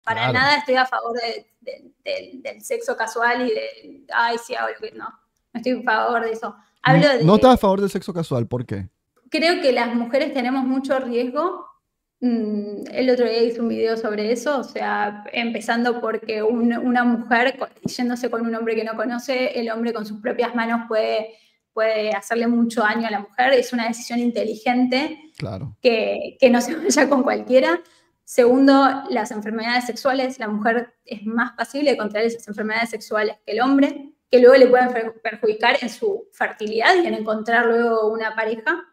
Para Claro. nada estoy a favor del sexo casual y de, ay, sí, hago lo que no. No estoy a favor de eso. Hablo No estás a de, favor del sexo casual, ¿por qué? creo que las mujeres tenemos mucho riesgo. El otro día hice un video sobre eso, o sea, empezando porque una mujer yéndose con un hombre que no conoce, el hombre con sus propias manos puede hacerle mucho daño a la mujer. Es una decisión inteligente Claro. que no se vaya con cualquiera. Segundo, las enfermedades sexuales. La mujer es más pasible de contraer esas enfermedades sexuales que el hombre, que luego le pueden perjudicar en su fertilidad y en encontrar luego una pareja.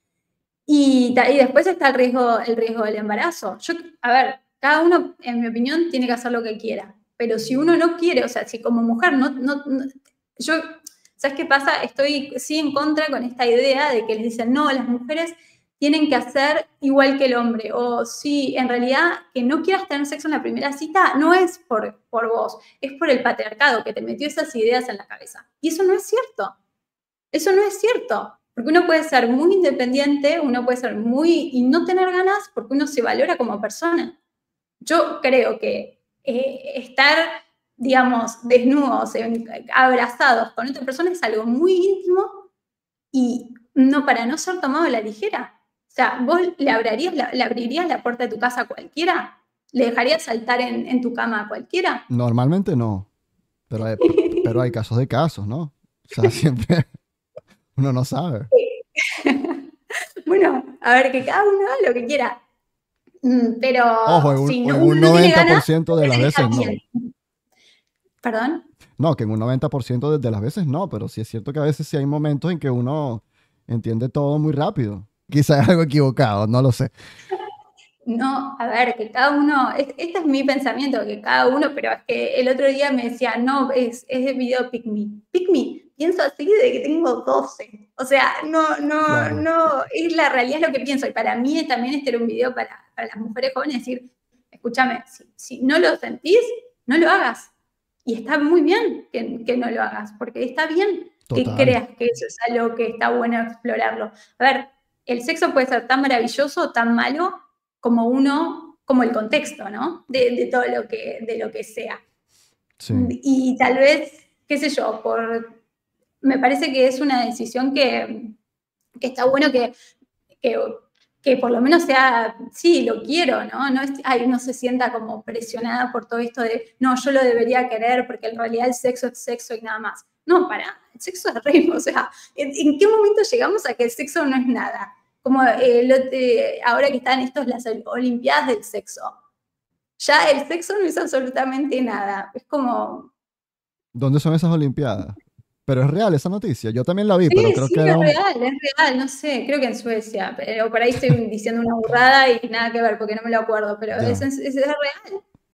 Y después está el riesgo del embarazo. A ver, cada uno, en mi opinión, tiene que hacer lo que quiera. Pero si uno no quiere, o sea, si como mujer yo, ¿sabes qué pasa? Estoy sí en contra con esta idea de que les dicen, no, las mujeres tienen que hacer igual que el hombre. O sí, en realidad, que no quieras tener sexo en la primera cita no es por vos, es por el patriarcado que te metió esas ideas en la cabeza. Y eso no es cierto. Eso no es cierto, porque uno puede ser muy independiente, uno puede ser muy y no tener ganas porque uno se valora como persona. Yo creo que estar, digamos, desnudos, abrazados con otra persona es algo muy íntimo y no para no ser tomado a la ligera. O sea, vos le abrirías la puerta de tu casa a cualquiera, le dejarías saltar en tu cama a cualquiera. Normalmente no, pero hay casos de casos, ¿no? O sea, siempre uno no sabe. Bueno, a ver, que cada uno haga lo que quiera. Pero Ojo, si en un uno no tiene noventa por ganas, ciento de las está veces bien. no. ¿Perdón? No, que en un 90% de las veces no, pero sí es cierto que a veces sí hay momentos en que uno entiende todo muy rápido. Quizás es algo equivocado, no lo sé. No, a ver, que cada uno, este es mi pensamiento, que cada uno, pero es que el otro día me decía, no, es de video Pick Me. Pick Me, pienso así de que tengo 12. O sea, Claro, es la realidad, es lo que pienso. Y para mí también este era un video para las mujeres jóvenes, decir, escúchame, si no lo sentís, no lo hagas. Y está muy bien que no lo hagas, porque está bien que total. creas que eso es algo que está bueno explorarlo. A ver, el sexo puede ser tan maravilloso, tan malo, como el contexto, ¿no? De todo de lo que sea. Sí, Y tal vez, qué sé yo, me parece que es una decisión que está bueno que, que por lo menos sea, sí, lo quiero, ¿no? No se sienta como presionada por todo esto de, no, yo lo debería querer porque en realidad el sexo es sexo y nada más. No, el sexo es reino, o sea, ¿en qué momento llegamos a que el sexo no es nada? Como ahora que están las Olimpiadas del sexo. Ya el sexo no es absolutamente nada. Es como, ¿dónde son esas Olimpiadas? Pero es real esa noticia. Yo también la vi, pero sí, creo sí, que era un... es real, no sé, creo que en Suecia, pero por ahí estoy diciendo una burrada y nada que ver porque no me lo acuerdo, pero Ya. es real.